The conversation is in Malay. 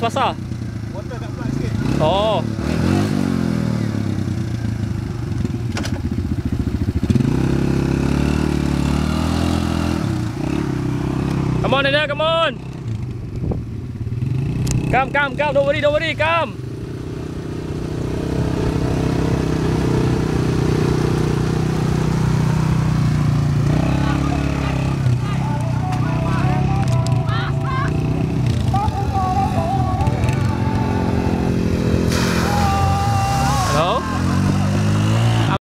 basah. Water tak pula sikit. Oh. Come on, Nana, come on. Come. Don't worry, come.